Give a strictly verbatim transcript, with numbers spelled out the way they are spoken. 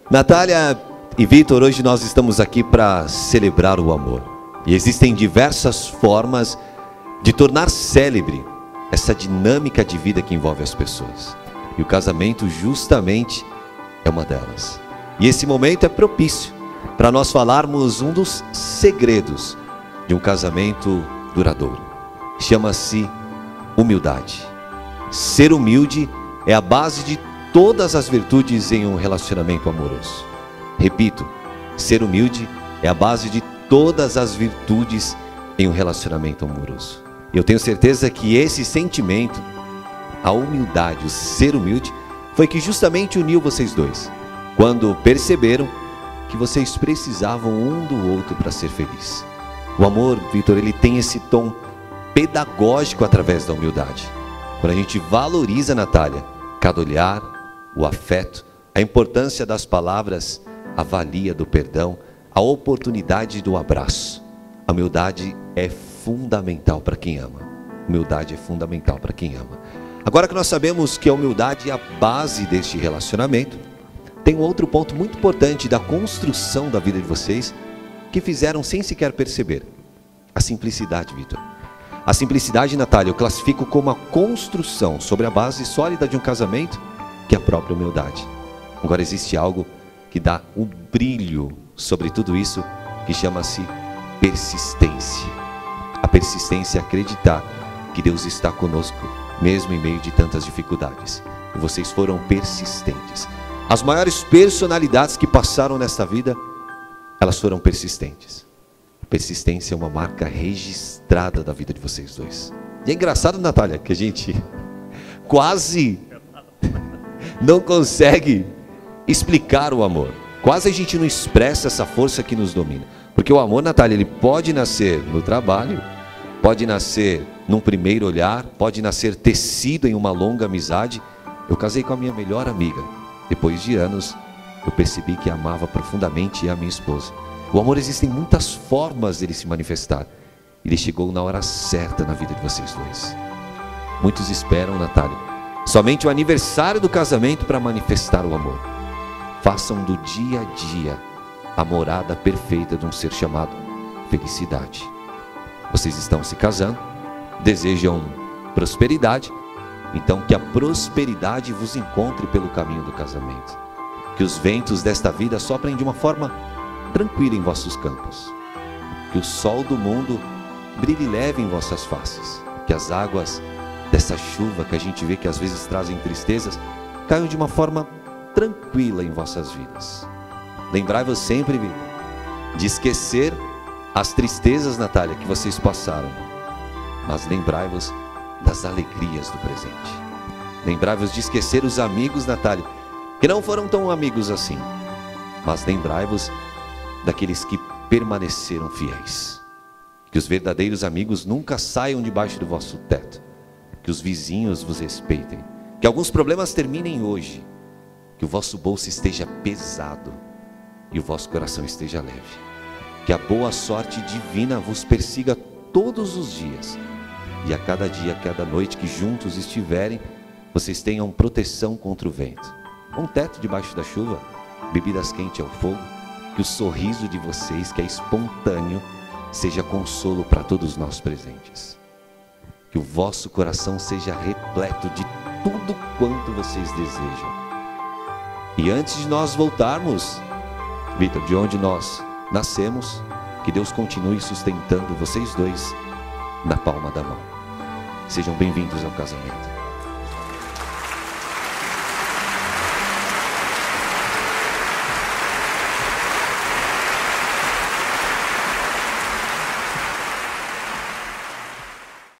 Natália e Vitor, hoje nós estamos aqui para celebrar o amor. E existem diversas formas de tornar célebre essa dinâmica de vida que envolve as pessoas. E o casamento justamente é uma delas. E esse momento é propício para nós falarmos um dos segredos de um casamento duradouro. Chama-se humildade. Ser humilde é a base de todas as virtudes em um relacionamento amoroso. Repito, ser humilde é a base de todas as virtudes em um relacionamento amoroso. Eu tenho certeza que esse sentimento, a humildade, o ser humilde, foi que justamente uniu vocês dois, quando perceberam que vocês precisavam um do outro para ser feliz. O amor, Vitor, ele tem esse tom pedagógico através da humildade. Quando a gente valoriza, Natália, cada olhar, o afeto, a importância das palavras, a valia do perdão, a oportunidade do abraço. A humildade é fundamental para quem ama. Humildade é fundamental para quem ama. Agora que nós sabemos que a humildade é a base deste relacionamento, tem um outro ponto muito importante da construção da vida de vocês, que fizeram sem sequer perceber. A simplicidade, Vitor. A simplicidade, Natália, eu classifico como a construção sobre a base sólida de um casamento, que é a própria humildade. Agora existe algo que dá um brilho sobre tudo isso, que chama-se persistência. A persistência é acreditar que Deus está conosco, mesmo em meio de tantas dificuldades. E vocês foram persistentes. As maiores personalidades que passaram nesta vida, elas foram persistentes. A persistência é uma marca registrada da vida de vocês dois. E é engraçado, Natália, que a gente quase não consegue explicar o amor. Quase a gente não expressa essa força que nos domina. Porque o amor, Natália, ele pode nascer no trabalho, pode nascer num primeiro olhar, pode nascer tecido em uma longa amizade. Eu casei com a minha melhor amiga. Depois de anos, eu percebi que amava profundamente a minha esposa. O amor, existem muitas formas dele se manifestar. Ele chegou na hora certa na vida de vocês dois. Muitos esperam, Natália, somente o aniversário do casamento para manifestar o amor. Façam do dia a dia a morada perfeita de um ser chamado felicidade. Vocês estão se casando, desejam prosperidade, então que a prosperidade vos encontre pelo caminho do casamento. Que os ventos desta vida soprem de uma forma tranquila em vossos campos. Que o sol do mundo brilhe leve em vossas faces. Que as águas dessa chuva que a gente vê que às vezes trazem tristezas, caiam de uma forma tranquila em vossas vidas. Lembrai-vos sempre, Vitor, de esquecer as tristezas, Natália, que vocês passaram. Mas lembrai-vos das alegrias do presente. Lembrai-vos de esquecer os amigos, Natália, que não foram tão amigos assim. Mas lembrai-vos daqueles que permaneceram fiéis. Que os verdadeiros amigos nunca saiam debaixo do vosso teto. Que os vizinhos vos respeitem. Que alguns problemas terminem hoje. Que o vosso bolso esteja pesado e o vosso coração esteja leve. Que a boa sorte divina vos persiga todos os dias. E a cada dia, a cada noite que juntos estiverem, vocês tenham proteção contra o vento. Um teto debaixo da chuva, bebidas quentes ao fogo. Que o sorriso de vocês, que é espontâneo, seja consolo para todos nós presentes. Que o vosso coração seja repleto de tudo quanto vocês desejam. E antes de nós voltarmos, Vitor, de onde nós nascemos, que Deus continue sustentando vocês dois na palma da mão. Sejam bem-vindos ao casamento.